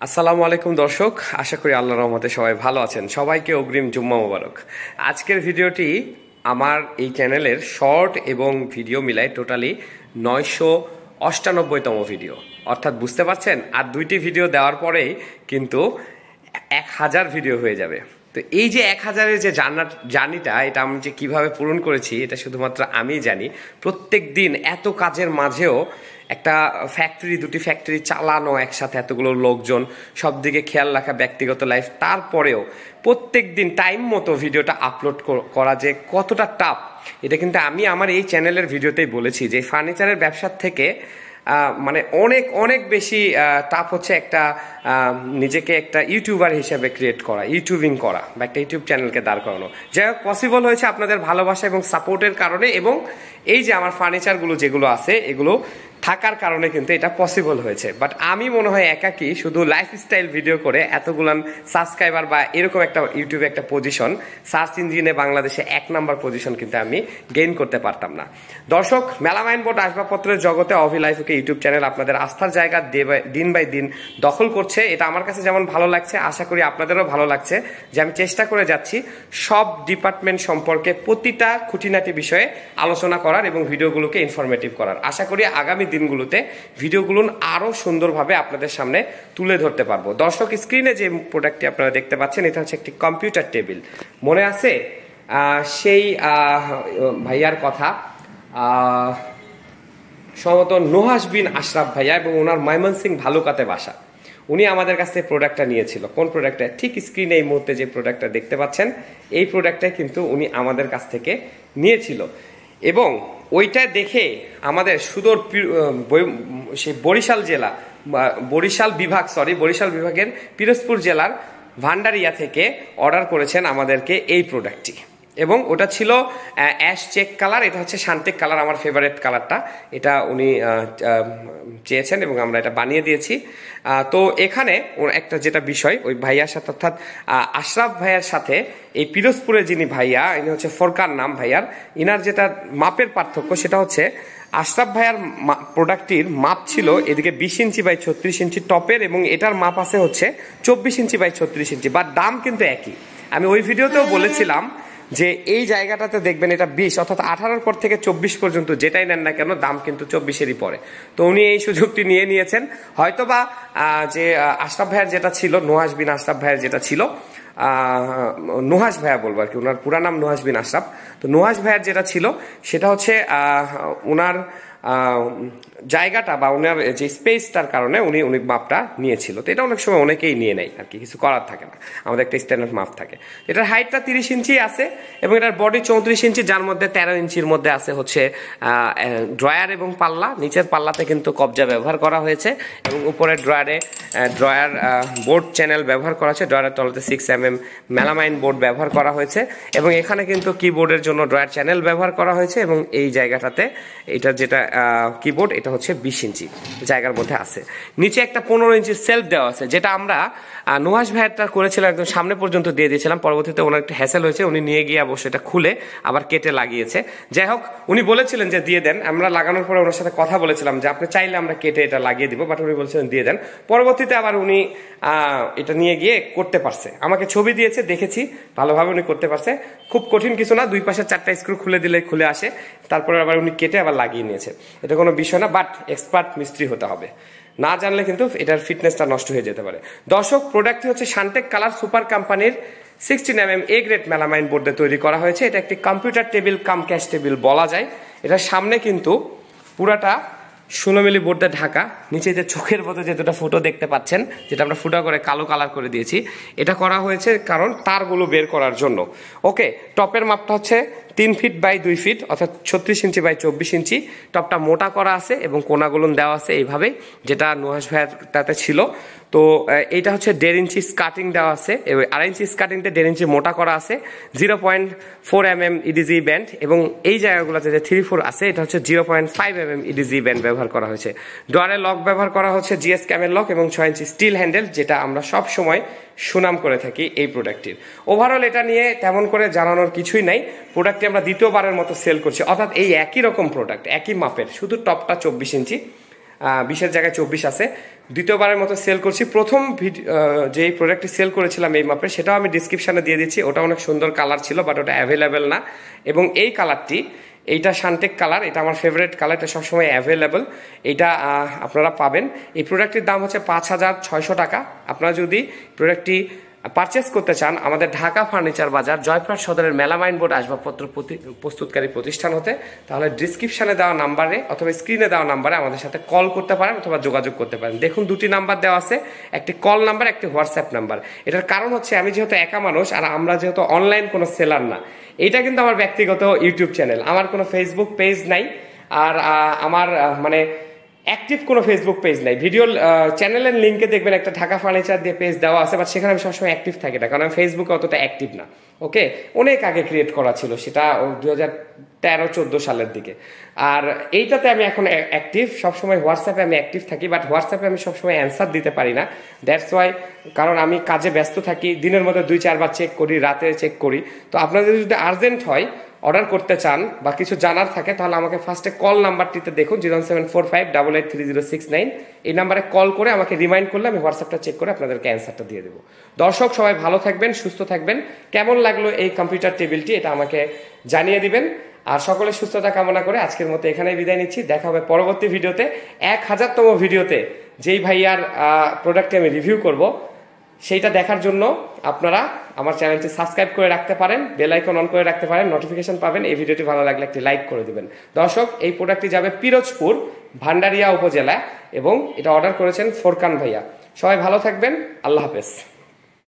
আসসালামু আলাইকুম দর্শক, আশা করি আল্লাহর রহমতে সবাই ভালো আছেন। সবাইকে অগ্রিম জুম্মা মোবারক। আজকের ভিডিওটি আমার এই চ্যানেলের শর্ট এবং ভিডিও মিলায় টোটালি 998তম ভিডিও, অর্থাৎ বুঝতে পারছেন আর দুইটি ভিডিও দেওয়ার পরেই কিন্তু 1000 ভিডিও হয়ে যাবে। তো এই যে 1000-এর যে জার্নিটা, এটা আমি যে কীভাবে পূরণ করেছি এটা শুধুমাত্র আমিই জানি। প্রত্যেক দিন এত কাজের মাঝেও একটা ফ্যাক্টরি, দুটি ফ্যাক্টরি চালানো, একসাথে এতগুলো লোকজন, সব দিকে খেয়াল রাখা, ব্যক্তিগত লাইফ, তারপরেও প্রত্যেক দিন টাইম মতো ভিডিওটা আপলোড করা যে কতটা টাফ, এটা কিন্তু আমি আমার এই চ্যানেলের ভিডিওতেই বলেছি যে ফার্নিচারের ব্যবসার থেকে মানে অনেক অনেক বেশি টাফ হচ্ছে একটা নিজেকে একটা ইউটিউবার হিসেবে ক্রিয়েট করা, ইউটিউবিং করা বা একটা ইউটিউব চ্যানেলকে দাঁড় করানো। যাই হোক, পসিবল হয়েছে আপনাদের ভালোবাসা এবং সাপোর্টের কারণে, এবং এই যে আমার ফার্নিচারগুলো যেগুলো আছে এগুলো থাকার কারণে কিন্তু এটা পসিবল হয়েছে। বাট আমি মনে হয় একাকি শুধু লাইফস্টাইল ভিডিও করে এতগুলান সাবস্ক্রাইবার বা এরকম একটা ইউটিউবে একটা পজিশন, সার্চ ইঞ্জিনে বাংলাদেশে 1 নাম্বার পজিশন কিন্তু আমি গেইন করতে পারতাম না। দর্শক, মেলামাইন বোর্ড আসবাবপত্রের জগতে অভিলাইফকে ইউটিউব চ্যানেল আপনাদের আস্থার জায়গা দিন বাই দিন দখল করছে। এটা আমার কাছে যেমন ভালো লাগছে, আশা করি আপনাদেরও ভালো লাগছে যে আমি চেষ্টা করে যাচ্ছি সব ডিপার্টমেন্ট সম্পর্কে প্রতিটা খুঁটিনাটি বিষয়ে আলোচনা করার এবং ভিডিওগুলোকে ইনফরমেটিভ করার। আশা করি আগামী দিনগুলোতে ভিডিওগুলো আরো সুন্দরভাবে আপনাদের সামনে তুলে ধরতে পারবো। দর্শক, স্ক্রিনে যে প্রোডাক্টটি আপনারা দেখতে পাচ্ছেন এটা হচ্ছে একটি কম্পিউটার টেবিল। মনে আছে সেই ভাইয়ার কথা, সম্ভবত নুহাস বিন আশরাফ ভাইয়া, এবং ওনার ময়মনসিং ভালুকাতে বাসা। উনি আমাদের কাছ থেকে প্রোডাক্টটা নিয়েছিল। কোন প্রোডাক্টটা? ঠিক স্ক্রিনে এই মুহূর্তে যে প্রোডাক্টটা দেখতে পাচ্ছেন, এই প্রোডাক্টটা কিন্তু উনি আমাদের কাছ থেকে নিয়েছিল। এবং ওইটা দেখে আমাদের সুদূর সেই বরিশাল বিভাগের পিরোজপুর জেলার ভান্ডারিয়া থেকে অর্ডার করেছেন আমাদেরকে এই প্রোডাক্টটি, এবং ওটা ছিল অ্যাশ চেক কালার। এটা হচ্ছে শান্তিক কালার, আমার ফেভারিট কালারটা। এটা উনি চেয়েছেন এবং আমরা এটা বানিয়ে দিয়েছি। তো এখানে একটা যেটা বিষয়, ওই ভাইয়ার সাথে অর্থাৎ আশরাফ ভাইয়ার সাথে এই পিরোজপুরের যিনি ভাইয়া, ইনি হচ্ছে ফরকান নাম ভাইয়ার, ইনার যেটা মাপের পার্থক্য সেটা হচ্ছে আশরাফ ভাইয়ার প্রোডাক্টটির মাপ ছিল এদিকে 20 ইঞ্চি বাই 36 ইঞ্চি টপের, এবং এটার মাপ আছে হচ্ছে 24 ইঞ্চি বাই 36 ইঞ্চি, বাট দাম কিন্তু একই। আমি ওই ভিডিওতেও বলেছিলাম যে এই জায়গাটাতে দেখবেন এটা 20 অর্থাৎ 18-র পর থেকে 24 পর্যন্ত যেটাই নেন না কেন দাম কিন্তু 24-এরই পরে। তো উনি এই সুযোগটি নিয়েছেন। হয়তোবা যে আশরাফ ভাইয়ের যেটা ছিল, নুহাস বিন আশরাফ ভাইয়ের যেটা ছিল, নুহাস ভাইয়া বলবো আর কি, ওনার পুরা নাম নুহাস বিন আশরাফ। তো নুহাস ভাইয়ের যেটা ছিল সেটা হচ্ছে ওনার জায়গাটা বা ওনার যে স্পেসটার কারণে উনি মাপটা নিয়েছিল। তো এটা অনেক সময় অনেকেই নিয়ে নেয় আর কি, কিছু করার থাকে না, আমাদের একটা স্ট্যান্ডার্ড মাপ থাকে। এটার হাইটটা 30 ইঞ্চি আছে এবং এটার বডি 34 ইঞ্চি, যার মধ্যে 13 ইঞ্চির মধ্যে আছে হচ্ছে ড্রয়ার এবং পাল্লা। নিচের পাল্লাতে কিন্তু কবজা ব্যবহার করা হয়েছে এবং উপরের ড্রয়ার বোর্ড চ্যানেল ব্যবহার করা হয়েছে। ড্রয়ারের তলাতে 6mm মেলামাইন বোর্ড ব্যবহার করা হয়েছে, এবং এখানে কিন্তু কিবোর্ডের জন্য ড্রয়ার চ্যানেল ব্যবহার করা হয়েছে। এবং এই জায়গাটাতে এটা যেটা কিবোর্ড, এটা হচ্ছে 20 ইঞ্চি জায়গার মধ্যে আছে। নিচে একটা 15 ইঞ্চি সেলফ দেওয়া আছে, যেটা আমরা নুহাস ভাইয়ারটা করেছিলাম একদম সামনে পর্যন্ত দিয়ে দিয়েছিলাম। পরবর্তীতে ওনার একটা হ্যাসেল হয়েছে, উনি নিয়ে গিয়ে অবশ্যই এটা খুলে আবার কেটে লাগিয়েছে। যাই হোক, উনি বলেছিলেন যে দিয়ে দেন। আমরা লাগানোর পরে ওনার সাথে কথা বলেছিলাম যে আপনি চাইলে আমরা কেটে এটা লাগিয়ে দিব, বাট উনি বলছিলেন দিয়ে দেন। পরবর্তীতে আবার উনি এটা নিয়ে গিয়ে করতে পারছে, আমাকে ছবি দিয়েছে, দেখেছি ভালোভাবে উনি করতে পারছে। খুব কঠিন কিছু না, 2 পাশে 4টা স্ক্রু খুলে দিলে খুলে আসে। তারপরে আবার উনি কেটে আবার লাগিয়ে নিয়েছে। এটা কোনো বিষয় না, বাট এক্সপার্ট মিস্ত্রি হতে হবে, না জানলে কিন্তু এটার ফিটনেসটা নষ্ট হয়ে যেতে পারে। দর্শক, প্রোডাক্টটি হচ্ছে শান্টেক কালার সুপার কোম্পানির 16mm A গ্রেড মেলামাইন বোর্ডে তৈরি করা হয়েছে। এটা একটি computer table cum cash table বলা যায়। এটার সামনে কিন্তু পুরাটা 16 মিলি বোর্ডে ঢাকা। নিচে যে চোখের মতো যে দুটো ফুটো দেখতে পাচ্ছেন, যেটা আমরা ফুটো করে কালো কালার করে দিয়েছি, এটা করা হয়েছে কারণ তারগুলো বের করার জন্য। ওকে, টপের মাপটা হচ্ছে 3 ফিট বাই 2 ফিট অর্থাৎ 36 ইঞ্চি বাই 24 ইঞ্চি। টপটা মোটা করা আছে এবং কোনাগুলো দেওয়া আছে এইভাবে, যেটা নুহাস ভাইয়ারটাতে ছিল। তো এইটা হচ্ছে 1.5 ইঞ্চি স্কার্টিং দেওয়া আছে, 2.5 ইঞ্চি স্কার্টিংটা 1.5 ইঞ্চি মোটা করা আছে। 0.4mm ইডিজি ব্যান্ড, এবং এই জায়গাগুলোতে যে 3-4 আছে এটা হচ্ছে 0.5mm ইডিজি ব্যান্ড ব্যবহার করা হয়েছে। ডোয়ারের লক ব্যবহার করা হচ্ছে GS ক্যামেল লক এবং 6 ইঞ্চি স্টিল হ্যান্ডেল, যেটা আমরা সব সময় সুনাম করে থাকি এই প্রোডাক্টটির। ওভারঅল এটা নিয়ে তেমন করে জানানোর কিছুই নাই। প্রোডাক্টটি আমরা দ্বিতীয়বারের মতো সেল করছি, অর্থাৎ এই একই রকম প্রোডাক্ট, একই মাপের, শুধু টপটা 24 ইঞ্চি 20-এর জায়গায় 24 আছে। দ্বিতীয়বারের মতো সেল করছি। প্রথম যেই প্রোডাক্টটি সেল করেছিলাম এই মাপে, সেটাও আমি ডিসক্রিপশানে দিয়ে দিচ্ছি। ওটা অনেক সুন্দর কালার ছিল, বাট ওটা অ্যাভেলেবেল না। এবং এই কালারটি, এইটা শান্টেক কালার, এটা আমার ফেভারিট কালার, এটা সবসময় অ্যাভেলেবল। এইটা আপনারা পাবেন। এই প্রোডাক্টটির দাম হচ্ছে 5,600 টাকা। আপনারা যদি প্রোডাক্টটি পারচেস করতে চান আমাদের ঢাকা ফার্নিচার বাজার জয়পুরহাট সদরের মেলামাইন বোর্ড আসবাবপত্র প্রস্তুতকারী প্রতিষ্ঠান হতে, তাহলে ডিসক্রিপশানে দেওয়া নাম্বারে অথবা স্ক্রিনে দেওয়া নাম্বারে আমাদের সাথে কল করতে পারেন অথবা যোগাযোগ করতে পারেন। দেখুন, 2টি নাম্বার দেওয়া আছে, একটি কল নাম্বার, একটি হোয়াটসঅ্যাপ নাম্বার। এটার কারণ হচ্ছে আমি যেহেতু একা মানুষ আর আমরা যেহেতু অনলাইন কোনো সেলার না, এটা কিন্তু আমার ব্যক্তিগত ইউটিউব চ্যানেল, আমার কোনো ফেসবুক পেজ নাই, আর আমার মানে অ্যাক্টিভ কোনো ফেসবুক পেজ নাই। ভিডিও চ্যানেলের লিঙ্কে দেখবেন একটা ঢাকা ফার্নিচার দিয়ে পেজ দেওয়া আছে, বাট সেখানে আমি সবসময় অ্যাক্টিভ থাকি না, কারণ আমি ফেসবুকে অতটা অ্যাক্টিভ না। ওকে, অনেক আগে ক্রিয়েট করা ছিল, সেটা 2013-14 সালের দিকে। আর এইটাতে আমি এখন অ্যাক্টিভ, সবসময় হোয়াটসঅ্যাপে আমি অ্যাক্টিভ থাকি, বাট হোয়াটসঅ্যাপে আমি সবসময় অ্যান্সার দিতে পারি না। দ্যাটস ওয়াই, কারণ আমি কাজে ব্যস্ত থাকি, দিনের মধ্যে 2-4 বার চেক করি, রাতে চেক করি। তো আপনাদের যদি আর্জেন্ট হয়, অর্ডার করতে চান বা কিছু জানার থাকে, তাহলে আমাকে ফার্স্টে কল নাম্বারটিতে দেখুন, 01745883069। এই নাম্বারে কল করে আমাকে রিমাইন্ড করলে আমি হোয়াটসঅ্যাপটা চেক করে আপনাদেরকে অ্যান্সারটা দিয়ে দেবো। দর্শক সবাই ভালো থাকবেন, সুস্থ থাকবেন। কেমন লাগলো এই কম্পিউটার টেবিলটি, এটা আমাকে জানিয়ে দিবেন। আর সকলের সুস্থতা কামনা করে আজকের মতো এখানেই বিদায় নিচ্ছি। দেখা হবে পরবর্তী ভিডিওতে, 1000তম ভিডিওতে, যেই ভাইয়ার প্রোডাক্টে আমি রিভিউ করব, সেইটা দেখার জন্য আপনারা আমার চ্যানেলটি সাবস্ক্রাইব করে রাখতে পারেন, বেল আইকন অন করে রাখতে পারেন, নোটিফিকেশন পাবেন। এই ভিডিওটি ভালো লাগলে একটি লাইক করে দিবেন। দর্শক, এই প্রোডাক্টটি যাবে পিরোজপুর ভান্ডারিয়া উপজেলা এবং এটা অর্ডার করেছেন ফোরকান ভাইয়া। সবাই ভালো থাকবেন, আল্লাহ হাফেজ।